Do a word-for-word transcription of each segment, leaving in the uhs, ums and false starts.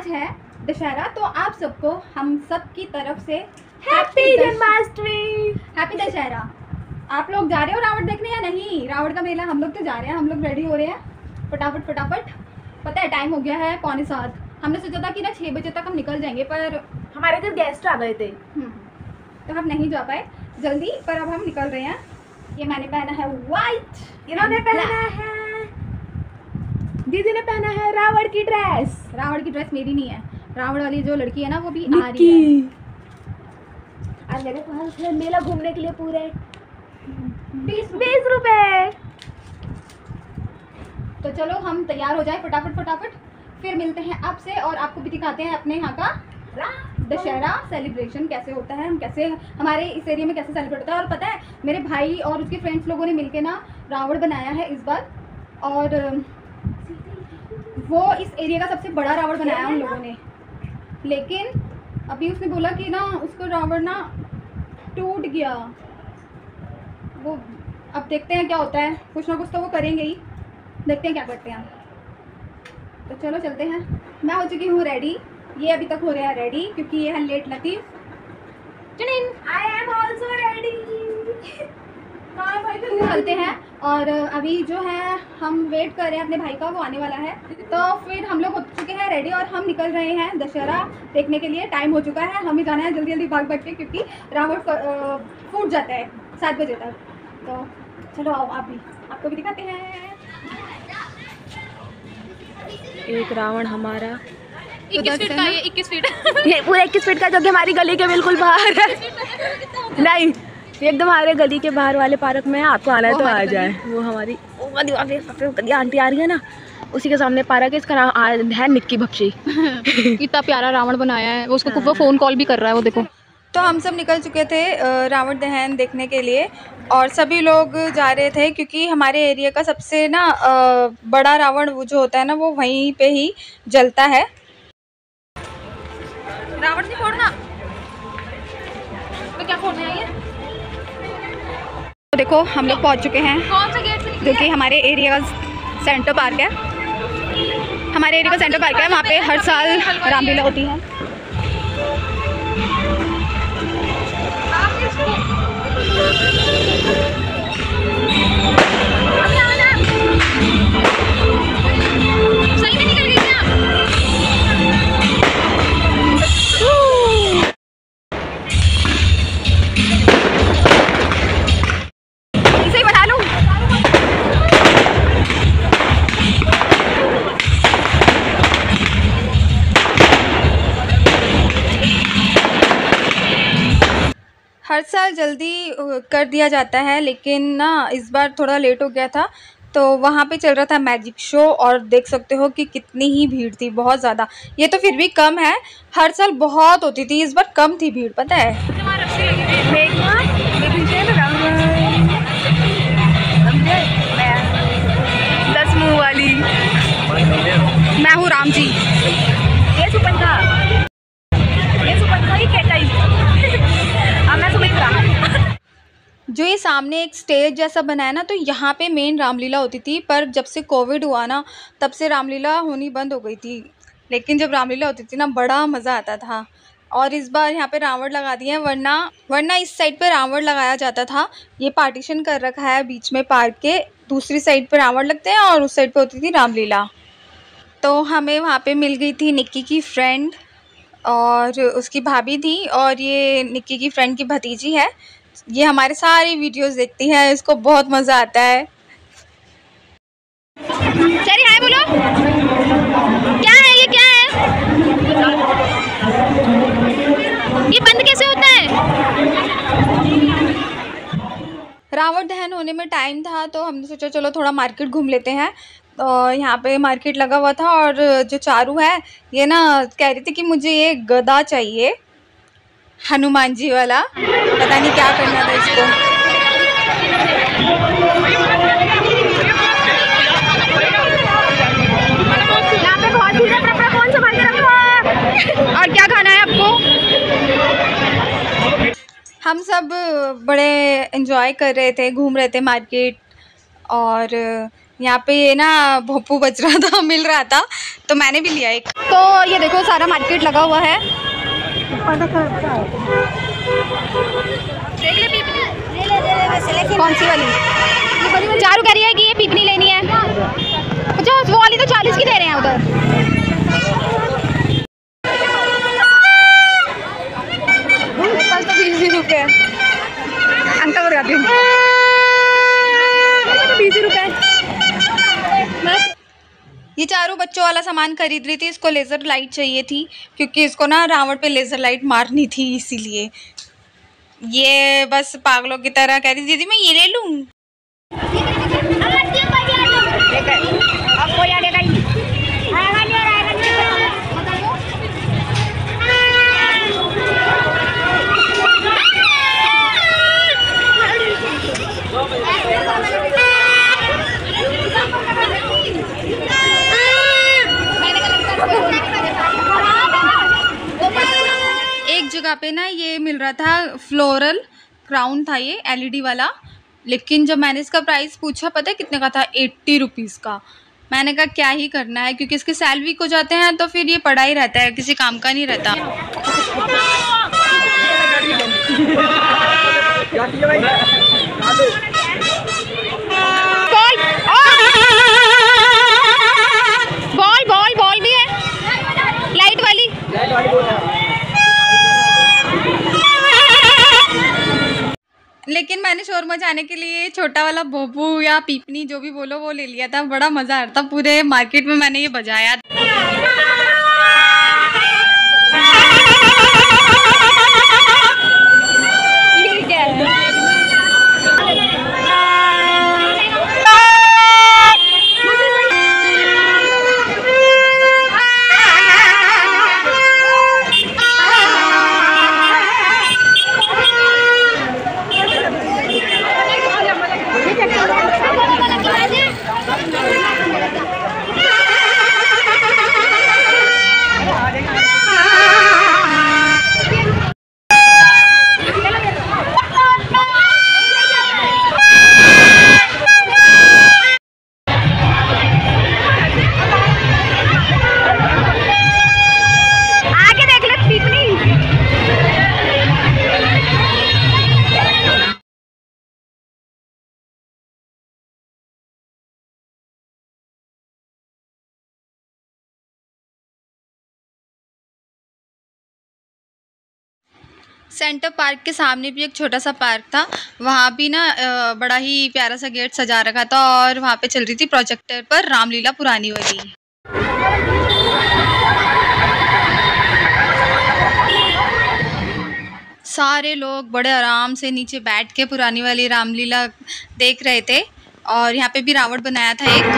आज है दशहरा, तो आप सबको हम सब की तरफ से हैप्पी जन्माष्टमी, हैप्पी दशहरा। आप लोग जा रहे हो रावण देखने या नहीं? रावण का मेला हम लोग तो जा रहे हैं, हम लोग रेडी हो रहे हैं फटाफट फटाफट। पता है टाइम हो गया है पौने सात। हमने सोचा था कि ना छः बजे तक हम निकल जाएंगे, पर हमारे घर गेस्ट आ गए थे तो हम नहीं जा पाए जल्दी, पर अब हम निकल रहे हैं। ये मैंने पहना है वाइट, इन्होंने पहना है, दीदी ने पहना है रावण की ड्रेस। रावण की ड्रेस मेरी नहीं है, रावण वाली जो लड़की है ना वो भी आ रही है। और मेरे पास है मेला घूमने के लिए पूरे बीस बीस रुपए। तो चलो हम तैयार हो जाए फटाफट फटाफट, फिर मिलते हैं आपसे और आपको भी दिखाते हैं अपने यहाँ का दशहरा सेलिब्रेशन कैसे होता है, हम कैसे हमारे इस एरिया में कैसे सेलिब्रेट होता है। और पता है मेरे भाई और उसके फ्रेंड्स लोगों ने मिलके ना रावण बनाया है इस बार, और वो इस एरिया का सबसे बड़ा रावण बनाया उन लोगों ने। लेकिन अभी उसने बोला कि ना उसको रावण ना टूट गया। वो अब देखते हैं क्या होता है, कुछ ना कुछ तो वो करेंगे ही, देखते हैं क्या करते हैं। तो चलो चलते हैं। मैं हो चुकी हूँ रेडी, ये अभी तक हो रहा है रेडी क्योंकि ये है लेट लतीफ़। I am also ready. चलते हैं, और अभी जो है हम वेट कर रहे हैं अपने भाई का, वो आने वाला है। तो फिर हम लोग हो चुके हैं रेडी और हम निकल रहे हैं दशहरा देखने के लिए। टाइम हो चुका है, हमें जाना है जल्दी जल्दी भाग भाग के, क्योंकि रावण फूट जाता है सात बजे तक। तो चलो आओ, आप भी, आपको भी दिखाते हैं। एक रावण हमारा इक्कीस फीट का, ये इक्कीस फीट ये पूरा इक्कीस फीट का, जो कि हमारी गली के बिल्कुल बाहर है। नहीं, एकदम हमारे गली के बाहर वाले पार्क में आपको आना है तो आ जाए। वो हमारी आंटी आ रही है ना, उसी के सामने पार्क है, इसका नाम है निक्की भपशी। कितना प्यारा रावण बनाया है, वो उसको वो फ़ोन कॉल भी कर रहा है, वो देखो। तो हम सब निकल चुके थे रावण दहन देखने के लिए, और सभी लोग जा रहे थे क्योंकि हमारे एरिया का सबसे ना बड़ा रावण वो जो होता है ना वो वहीं पे ही जलता है। रावण नहीं फोड़ना तो क्या फोड़ना है ये? तो देखो हम लोग पहुंच चुके हैं, कौन सा गेट से, जो कि हमारे एरिया का सेंटर पार्क है। हमारे एरिया का सेंटर पार्क है, वहाँ पे हर साल रामलीला होती है। सही में निकल गई क्या? इसे ही बना लूं। हर साल जल्दी कर दिया जाता है, लेकिन ना इस बार थोड़ा लेट हो गया था। तो वहाँ पे चल रहा था मैजिक शो, और देख सकते हो कि कितनी ही भीड़ थी, बहुत ज़्यादा। ये तो फिर भी कम है, हर साल बहुत होती थी, इस बार कम थी भीड़, पता है। दस मुँह वाली मैं हूँ राम जी। ये सुपंखा, ये सुपंखा ही कहता ही। मैं सुमित्रा। जो ये सामने एक स्टेज जैसा बना है ना, तो यहाँ पे मेन रामलीला होती थी, पर जब से कोविड हुआ ना तब से रामलीला होनी बंद हो गई थी। लेकिन जब रामलीला होती थी ना बड़ा मज़ा आता था। और इस बार यहाँ पे रावण लगा दिए हैं, वरना वरना इस साइड पे रावण लगाया जाता था। ये पार्टीशन कर रखा है बीच में पार्क के, दूसरी साइड पे रावण लगते हैं और उस साइड पे होती थी रामलीला। तो हमें वहाँ पे मिल गई थी निक्की की फ्रेंड, और उसकी भाभी थी, और ये निक्की की फ्रेंड की भतीजी है। ये हमारे सारी वीडियोस देखती है, इसको बहुत मज़ा आता है। चलिए हाय बोलो, क्या है ये, क्या है ये, बंद कैसे होता है? रावण दहन होने में टाइम था, तो हमने सोचा चलो थोड़ा मार्केट घूम लेते हैं। तो यहाँ पे मार्केट लगा हुआ था, और जो चारू है ये ना कह रही थी कि मुझे ये गदा चाहिए, हनुमान जी वाला, पता नहीं क्या करना था इसको। यहाँ पे बहुत भीड़ है, कौन संभाल के रखो। और क्या खाना है आपको? हम सब बड़े एंजॉय कर रहे थे, घूम रहे थे मार्केट, और यहाँ पे ये ना भोपू बच रहा था, मिल रहा था, तो मैंने भी लिया एक। तो ये देखो सारा मार्केट लगा हुआ है। कौन सी वाली? चारू कह रही है कि ये पीपनी लेनी है। अच्छा वो वाली तो चालीस की दे रहे हैं उधर। तो बीस रुपये अंकल को लगाती हूँ, बीस रुपये। ये चारों बच्चों वाला सामान खरीद रही थी। इसको लेज़र लाइट चाहिए थी क्योंकि इसको ना रावण पे लेज़र लाइट मारनी थी, इसीलिए ये बस पागलों की तरह कह रही दीदी मैं ये ले लूँ। एक जगह पे ना ये मिल रहा था फ्लोरल क्राउन था, ये एलईडी वाला, लेकिन जब मैंने इसका प्राइस पूछा पता है कितने का था? एट्टी रुपीज़ का। मैंने कहा क्या ही करना है, क्योंकि इसके सेल वीक हो जाते हैं तो फिर ये पड़ा ही रहता है, किसी काम का नहीं रहता। बॉल बॉल बॉल भी है, लाइट वाली। लेकिन मैंने शोर मचाने के लिए छोटा वाला भोपू या पीपनी जो भी बोलो वो ले लिया था। बड़ा मज़ा आ रहा था, पूरे मार्केट में मैंने ये बजाया। सेंटर पार्क के सामने भी एक छोटा सा पार्क था, वहाँ भी ना बड़ा ही प्यारा सा गेट सजा रखा था और वहाँ पे चल रही थी प्रोजेक्टर पर रामलीला पुरानी वाली। सारे लोग बड़े आराम से नीचे बैठ के पुरानी वाली रामलीला देख रहे थे और यहाँ पे भी रावण बनाया था एक।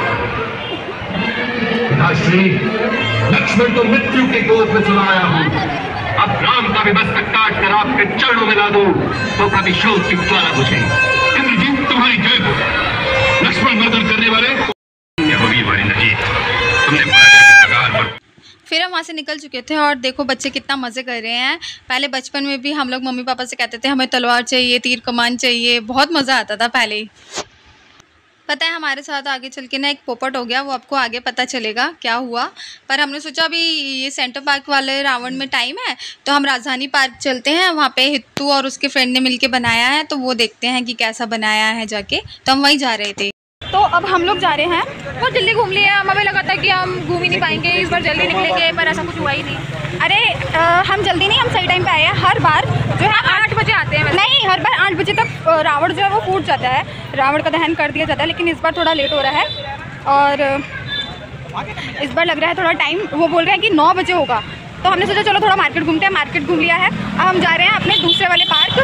लक्ष्मण को मृत्यु के गोद में सुलाया हूँ, अब राम का भी बस्ता काट कर आपके चरणों में ला दूं तो कभी शोक की ज्वाला बुझे। इंद्रजीत तुम्हारी जय हो। लक्ष्मण मर्दन करने वाले होगी हमारी नजीत, तुमने पर। फिर हम वहाँ से निकल चुके थे और देखो बच्चे कितना मज़े कर रहे हैं। पहले बचपन में भी हम लोग मम्मी पापा से कहते थे हमें तलवार चाहिए, तीर कमान चाहिए, बहुत मज़ा आता था पहले ही। पता है हमारे साथ आगे चल के ना एक पोपट हो गया, वो आपको आगे पता चलेगा क्या हुआ। पर हमने सोचा अभी ये सेंटर पार्क वाले रावण में टाइम है तो हम राजधानी पार्क चलते हैं, वहाँ पे हित्तू और उसके फ्रेंड ने मिलके बनाया है तो वो देखते हैं कि कैसा बनाया है जाके। तो हम वहीं जा रहे थे। तो अब हम लोग जा रहे हैं, बहुत जल्दी घूम लिए। हमें लगा था कि हम घूम ही नहीं पाएंगे इस बार, जल्दी निकलेंगे, पर ऐसा कुछ हुआ ही नहीं। अरे आ, हम जल्दी नहीं, हम सही टाइम पे आए हैं। हर बार जो है आठ बजे आते हैं, नहीं हर बार आठ बजे तक रावण जो है वो फूट जाता है, रावण का दहन कर दिया जाता है, लेकिन इस बार थोड़ा लेट हो रहा है और इस बार लग रहा है थोड़ा टाइम, वो बोल रहे हैं कि नौ बजे होगा। तो हमने सोचा चलो थोड़ा मार्केट घूमते हैं, मार्केट घूम लिया है। अब हम जा रहे हैं अपने दूसरे वाले पार्क,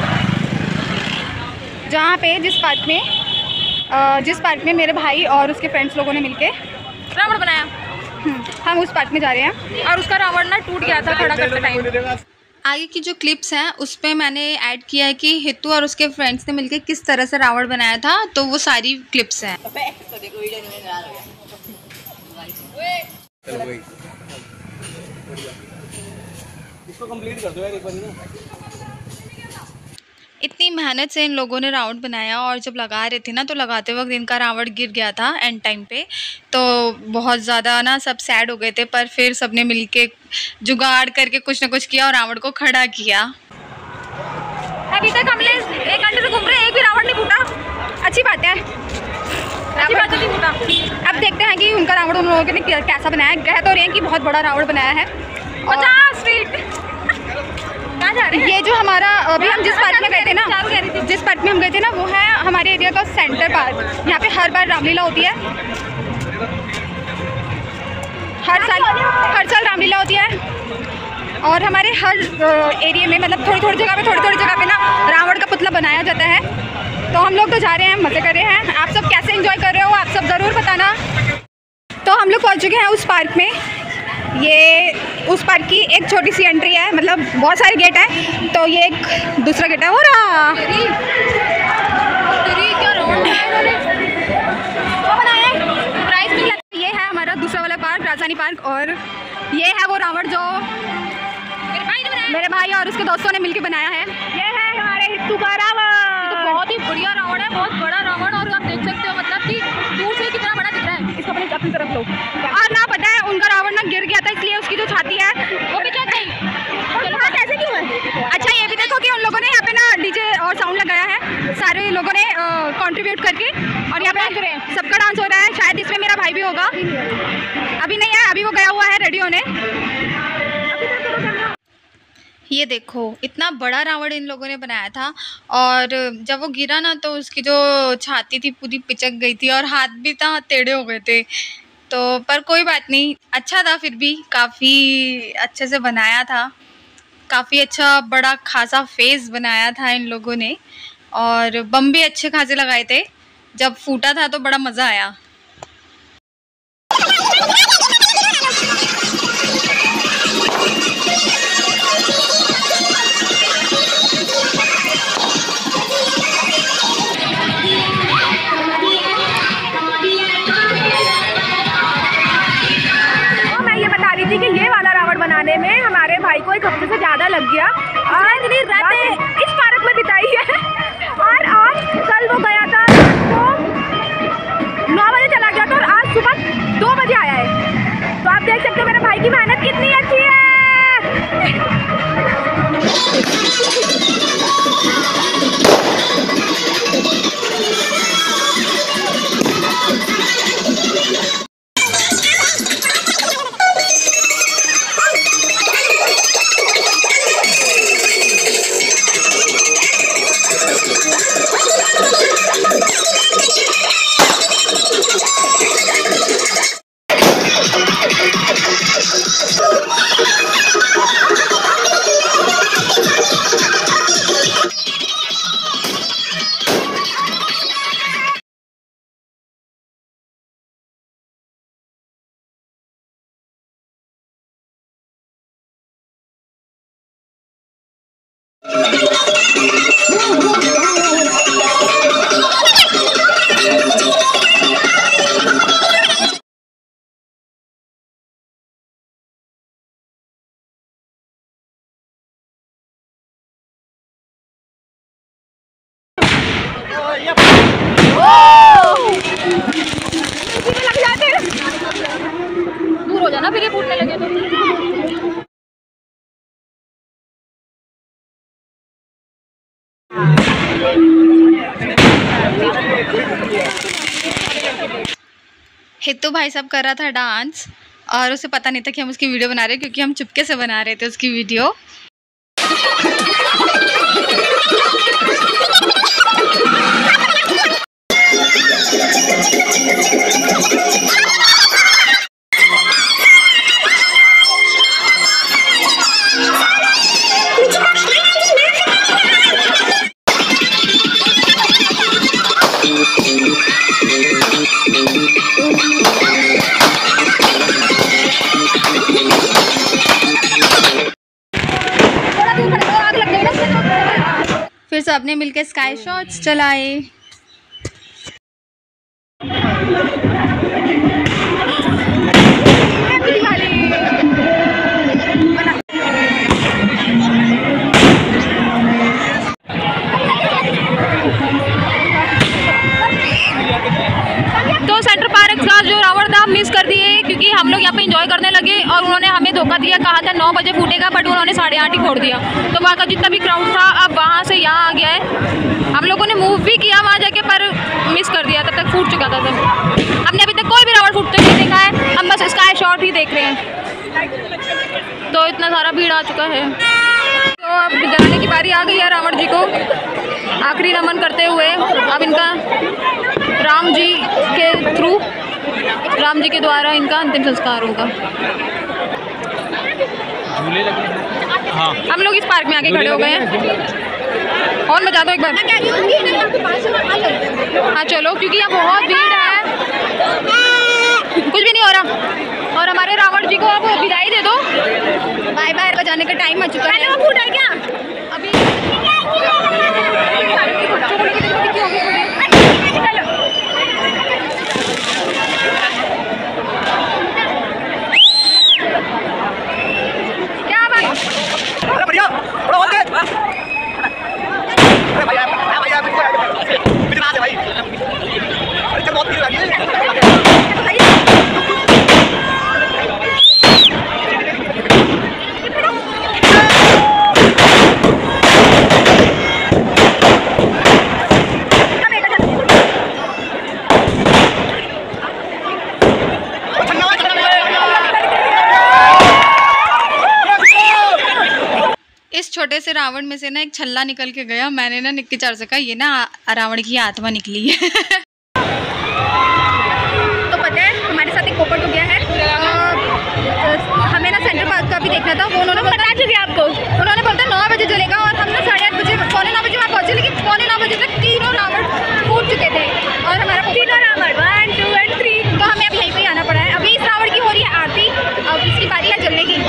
जहाँ पे जिस पार्क में जिस पार्क में मेरे भाई और उसके फ्रेंड्स लोगों ने मिलके रावण बनाया, हम उस पार्क में जा रहे हैं। और उसका रावण ना टूट गया था खड़ा करते टाइम। आगे की जो क्लिप्स हैं उस पर मैंने ऐड किया है कि हित्तू और उसके फ्रेंड्स ने मिलके किस तरह से रावण बनाया था, तो वो सारी क्लिप्स हैं। इसको कंप्लीट कर दो यार एक बार ना। इतनी मेहनत से इन लोगों ने रावण बनाया और जब लगा रहे थे ना तो लगाते वक्त इनका रावण गिर गया था एंड टाइम पे, तो बहुत ज़्यादा ना सब सैड हो गए थे। पर फिर सबने मिलके जुगाड़ करके कुछ ना कुछ किया और रावण को खड़ा किया। अभी तक हमने एक घंटे से घूम रहे हैं, एक भी रावण नहीं फूटा। अच्छी बात है, अच्छी बात नहीं फूटा। अब देखते हैं कि उनका रावण उन लोगों ने कैसा बनाया है। कह तो रहे हैं कि बहुत बड़ा रावण बनाया है। पचास फीट कहाँ जा रहे हैं? ये जो हमारा अभी हम जिस पार्क में गए थे ना, जिस पार्क में हम गए थे ना, वो है हमारे एरिया का सेंटर पार्क। यहाँ पे हर बार रामलीला होती है, हर साल हर साल रामलीला होती है। और हमारे हर एरिया में मतलब थोड़ी थोड़ी जगह पे थोड़ी थोड़ी जगह पे ना रावण का पुतला बनाया जाता है। तो हम लोग तो जा रहे हैं, मज़े कर रहे हैं। आप सब कैसे एंजॉय कर रहे हो आप सब ज़रूर बताना। तो हम लोग पहुँच चुके हैं उस पार्क में। ये उस पार्क की एक छोटी सी एंट्री है, मतलब बहुत सारे गेट है, तो ये एक दूसरा गेट है। हो रहा ये है हमारा दूसरा वाला पार्क, राजधानी पार्क। और ये है वो रावण जो मेरे भाई ने बनाया, मेरे भाई और उसके दोस्तों ने मिलकर बनाया है। ये है हमारे हित्तू का रावण। तो बहुत ही बढ़िया रावण है, बहुत बड़ा रावण। और आप देख सकते हो मतलब कि दूर से कितना बड़ा दिख रहा है। इसको अपनी अपनी तरफ लो। और ना पता है उनका रावण ना गिर गया था, इसलिए उसकी जो छाती है वो भी क्या गई। कैसे क्यों है? अच्छा ये भी देखो कि उन लोगों ने यहाँ पे ना डीजे और साउंड लगाया है, सारे लोगों ने कंट्रीब्यूट करके, और यहाँ पे सबका डांस हो रहा है। शायद इसमें मेरा भाई भी होगा, अभी नहीं है, अभी वो गया हुआ है रेडी होने। ये देखो इतना बड़ा रावण इन लोगों ने बनाया था, और जब वो गिरा ना तो उसकी जो छाती थी पूरी पिचक गई थी और हाथ भी था टेढ़े हो गए थे। तो पर कोई बात नहीं, अच्छा था, फिर भी काफ़ी अच्छे से बनाया था, काफ़ी अच्छा बड़ा खासा फेस बनाया था इन लोगों ने। और बम भी अच्छे खासे लगाए थे, जब फूटा था तो बड़ा मज़ा आया। कि ये वाला रावण बनाने में हमारे भाई को एक हफ्ते से ज़्यादा लग गया और इतनी रातें इस पार्क में बिताई है। और आज कल वो गया था तो नौ बजे चला गया था और आज सुबह दो बजे आया है। तो आप देख सकते हो मेरे भाई की मेहनत कितनी अच्छी है। दूर हो जाना फिर ये फूटने लगे तो। हित्तू भाई साहब कर रहा था डांस और उसे पता नहीं था कि हम उसकी वीडियो बना रहे हैं, क्योंकि हम चुपके से बना रहे थे उसकी वीडियो। फिर सबने मिलकर स्काई शॉट्स चलाए। धोखा दिया, कहा था नौ बजे फूटेगा बट उन्होंने साढ़े आठ ही फोड़ दिया। तो वहाँ का जितना भी क्राउड था अब वहाँ से यहाँ आ गया है। हम लोगों ने मूव भी किया वहाँ जाके पर मिस कर दिया, तब तक फूट चुका था सब। हमने अभी तक कोई भी रावण फूटते नहीं देखा है, हम बस स्काई शॉट ही देख रहे हैं। तो इतना सारा भीड़ आ चुका है। तो अब जाने की बारी आ गई है रावण जी को आखिरी नमन करते हुए। अब इनका राम जी के थ्रू, राम जी के द्वारा इनका अंतिम संस्कार होगा। हाँ। हम लोग इस पार्क में आके खड़े हो गए हैं। और बजा दो एक बार। हाँ चलो, क्योंकि यहाँ बहुत भीड़ है, कुछ भी नहीं हो रहा। और हमारे रावण जी को अब विदाई दे दो, बाय बाय बजाने का टाइम आ चुका है। फूट है क्या अभी? क्या भाई? अरे बढ़िया, थोड़ा और दे। अरे भैया, भैया बिना दे भाई। अरे चल बहुत भीड़ लगी है। इस छोटे से रावण में से ना एक छल्ला निकल के गया। मैंने ना निक्की चार से कहा ये ना रावण की आत्मा निकली है। तो पता है हमारे साथ एक पोपट हो गया है। आ, हमें ना सेंटर पार्क का भी देखना था, वो उन्होंने बता चुके आपको। उन्होंने बोलता नौ बजे चलेगा और हम ना साढ़े आठ बजे पौने नौ बजे वहाँ पहुँचे, लेकिन पौने नौ बजे तक तीनों रावण फूट चुके थे और हमारा तीनों Ravan one two and three. तो हमें अब यहीं पर आना पड़ा है। अभी इस रावण की हो रही है आरती, अब इसकी बारी है जलने की।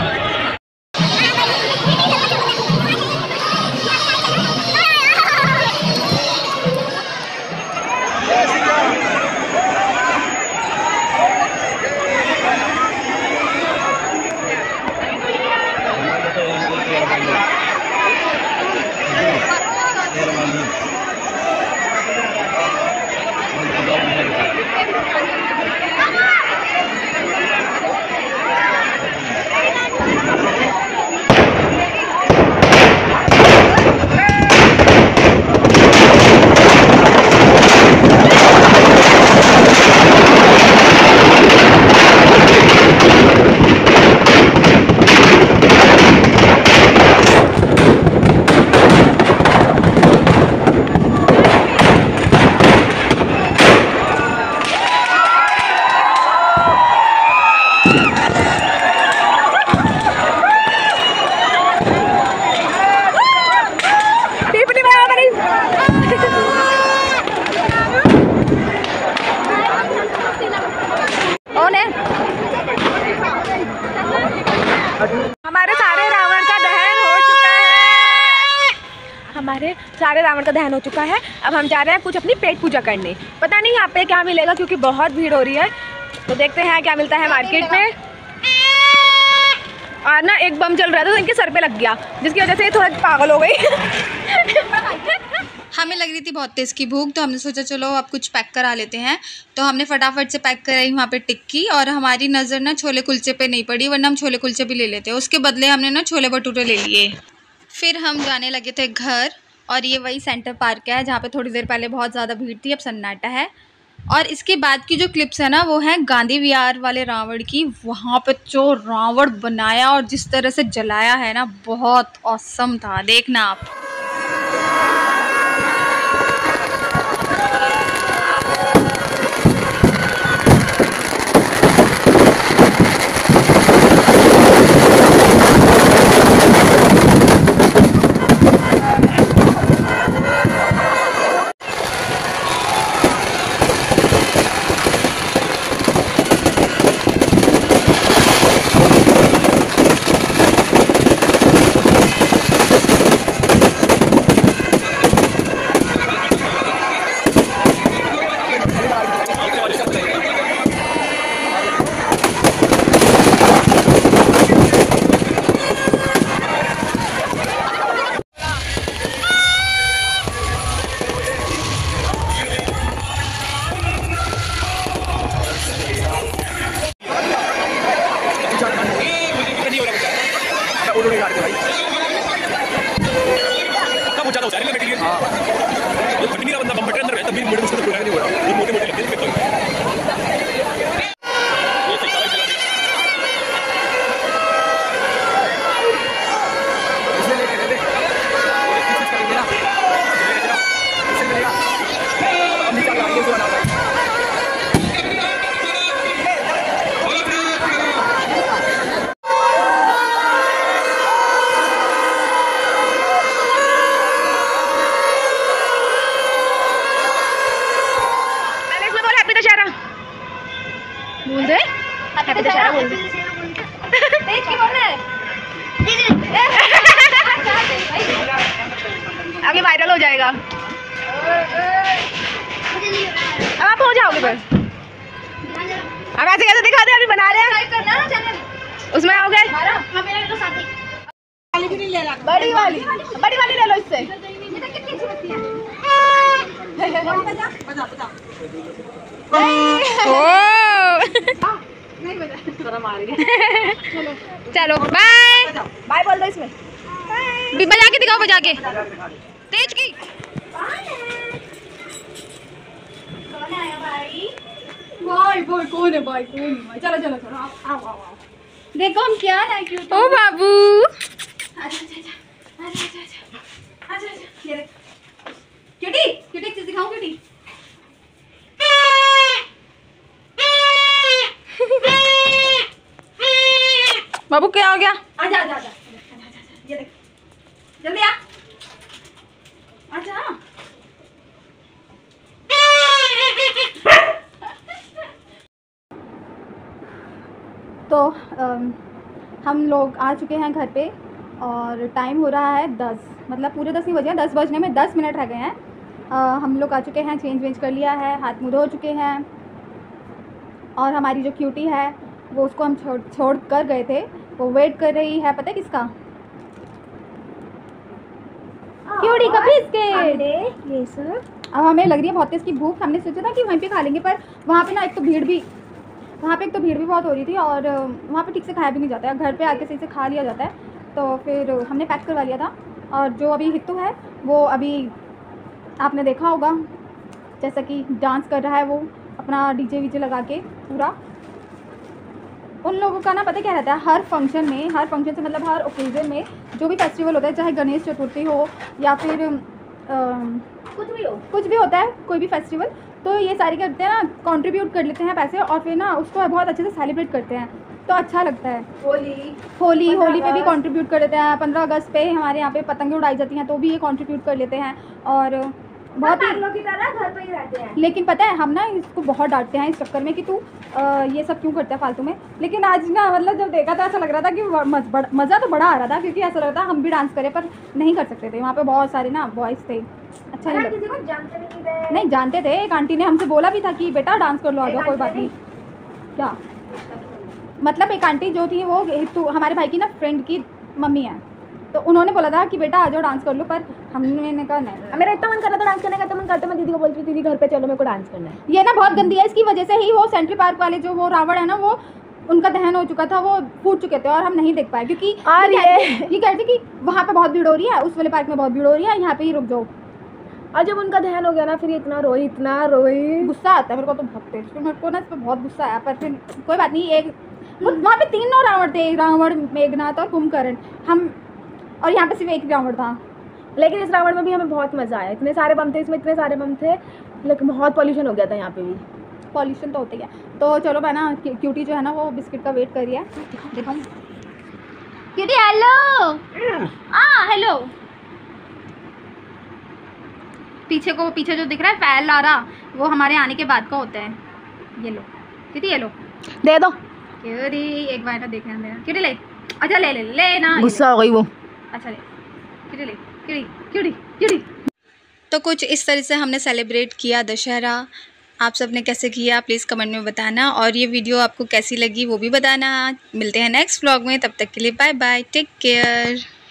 हमारे सारे रावण का दहन हो चुका है। हमारे सारे रावण का दहन हो चुका है। अब हम जा रहे हैं कुछ अपनी पेट पूजा करने। पता नहीं यहाँ पे क्या मिलेगा क्योंकि बहुत भीड़ हो रही है। तो देखते हैं क्या मिलता है मार्केट में। और ना एक बम चल रहा था तो इनके सर पे लग गया, जिसकी वजह से थोड़ा पागल हो गई। हमें लग रही थी बहुत तेज़ की भूख, तो हमने सोचा चलो अब कुछ पैक करा लेते हैं। तो हमने फटाफट से पैक कराई वहाँ पे टिक्की, और हमारी नज़र ना छोले कुलचे पे नहीं पड़ी, वरना हम छोले कुलचे भी ले लेते। उसके बदले हमने ना छोले भटूरे ले लिए। फिर हम जाने लगे थे घर, और ये वही सेंटर पार्क है जहाँ पे थोड़ी देर पहले बहुत ज़्यादा भीड़ थी, अब सन्नाटा है। और इसके बाद की जो क्लिप्स है ना वो है गांधी विहार वाले रावण की। वहाँ पे जो रावण बनाया और जिस तरह से जलाया है ना, बहुत ऑसम था, देखना आप। उड़ उड़ के काटते भाई। कब ऊंचा होता है मटेरियल? हां वो फटी नहीं बंदा बम्पर के अंदर है तब भी मुझे उसको पूरा नहीं हो रहा, ये मोटे मोटे लगते हैं। ये सही कवर चला दे इसने लेके दे दे फिक्स कर देना इससे मिलेगा अब नीचे लगा ये बना भाई। बोल दे हैप्पी दशहरा बोल दे तेज की बोलना है आगे वायरल हो जाएगा। अब आप हो जाओगे बस। अब ऐसे कैसे दिखा दे अभी बना रहे हैं करना ना चैनल उसमें आओगे। हां मेरा तो साथ वाली भी नहीं ले ला बड़ी वाली बड़ी वाली ले लो इससे। ये तो कितनी अच्छी लगती है बजा बजा बजा नहीं बजा शर्म आ रही है। चलो चलो बाय बाय बोल दो इसमें भी बजा के दिखाओ, बजा के तेज की। कौन आया भाई? भाई भाई कौन है भाई? कौन है भाई? चलो चलो चलो आओ आओ आओ देखो हम क्या है क्यूट। ओ बाबू अच्छा अच्छा अच्छा अच्छा अच्छा अच्छा अच्छा ये देख क्यूटी क्यूटी एक चीज दिखाऊं क्यूटी। बाबू क्या हो गया? आजा आजा आजा ये देख जल्दी आ आजा। तो अम, हम लोग आ चुके हैं घर पे और टाइम हो रहा है दस, मतलब पूरे दस ही बजे हैं, दस बजने में दस मिनट रह गए हैं। अ, हम लोग आ चुके हैं, चेंज वेंज कर लिया है, हाथ मुँह धो चुके हैं और हमारी जो क्यूटी है वो उसको हम छोड़ छोड़ कर गए थे, वो वेट कर रही है। पता है किसका? क्यूटी का बिस्किट। ये सर अब हमें लग रही है बहुत तेज़ की भूख। हमने सोचा था कि वहीं पे खा लेंगे, पर वहाँ पे ना एक तो भीड़ भी वहाँ पे एक तो भीड़ भी बहुत हो रही थी और वहाँ पे ठीक से खाया भी नहीं जाता है। घर पे आके सही से खा लिया जाता है, तो फिर हमने पैक करवा लिया था। और जो अभी हित्तू है वो अभी आपने देखा होगा जैसा कि डांस कर रहा है, वो अपना डीजे वीजे लगा के पूरा। उन लोगों का ना पता क्या रहता है, हर फंक्शन में, हर फंक्शन से मतलब हर ओकेजन में जो भी फेस्टिवल होता है, चाहे गणेश चतुर्थी हो या फिर आ, कुछ भी हो कुछ भी होता है, कोई भी फेस्टिवल, तो ये सारे क्या करते हैं ना, कंट्रीब्यूट कर लेते हैं पैसे और फिर ना उसको बहुत अच्छे से सेलिब्रेट करते हैं, तो अच्छा लगता है। होली होली होली पे भी कंट्रीब्यूट कर लेते हैं। पंद्रह अगस्त पे हमारे यहाँ पे पतंगें उड़ाई जाती हैं, तो भी ये कंट्रीब्यूट कर लेते हैं और बहुत ही की तरह घर पे ही रहते हैं। लेकिन पता है हम ना इसको बहुत डांटते हैं इस चक्कर में कि तू आ, ये सब क्यों करता है फालतू में। लेकिन आज ना मतलब जब देखा तो ऐसा लग रहा था कि मज, मज़ा तो बड़ा आ रहा था, क्योंकि ऐसा लग रहा था हम भी डांस करें पर नहीं कर सकते थे। वहाँ पे बहुत सारे ना बॉयज़ थे, अच्छा नहीं किसी लगा। को जानते नहीं थे। नहीं जानते थे, एक आंटी ने हमसे बोला भी था कि बेटा डांस कर लो, आ जाओ, कोई बात नहीं। क्या मतलब एक आंटी जो थी वो हित्तू हमारे भाई की ना फ्रेंड की मम्मी है, तो उन्होंने बोला था कि बेटा आ जाओ डांस कर लो, पर हमने कहा नहीं। मेरा इतना मन कर रहा था डांस करने का, तो मन करता मैं दीदी को बोलती थी दीदी घर पे चलो मेरे को डांस करना है। ये ना बहुत गंदी है, इसकी वजह से ही वो सेंट्रल पार्क वाले जो वो रावण है ना, वो उनका दहन हो चुका था, वो फूट चुके थे और हम नहीं देख पाए, क्योंकि और ये ये ये कहते कि वहाँ पे बहुत भीड़ हो रही है, उस वाले पार्क में बहुत भीड़ हो रही है, यहाँ पे ही रुक जाओ। और जब उनका दहन हो गया ना, फिर इतना रोई इतना रोई। गुस्सा आता है मेरे को तो बहुत तेज, फिर मेरे को ना इस पर बहुत गुस्सा आया, पर फिर कोई बात नहीं। एक वहाँ पे तीनों रावण थे, रावण, मेघनाथ और कुंभकर्ण, हम और यहाँ पे सिर्फ एक रावण था। लेकिन इस रावण में भी हमें बहुत मज़ा आया, इतने सारे बम थे इसमें, इतने सारे बम थे, लेकिन बहुत पॉल्यूशन हो गया था यहाँ पे भी। पॉल्यूशन तो होता ही है। तो चलो मैं ना क्यूटी जो है ना वो बिस्किट का वेट कर रही है, देखो क्यूटी। हेलो हाँ हेलो। पीछे को पीछे जो दिख रहा है फैल आ रहा, वो हमारे आने के बाद का होता है। ये लो क्यूटी, ये लो दे दो। क्यूटी एक बार ना देखना मेरा, क्यूटी ले, अच्छा ले ले ले ना, गुस्सा हो गई वो। अच्छा ले क्यूटी, ले क्यूटी क्यूटी क्यूटी। तो कुछ इस तरह से हमने सेलिब्रेट किया दशहरा। आप सब ने कैसे किया प्लीज़ कमेंट में बताना, और ये वीडियो आपको कैसी लगी वो भी बताना। मिलते हैं नेक्स्ट व्लॉग में, तब तक के लिए बाय बाय, टेक केयर।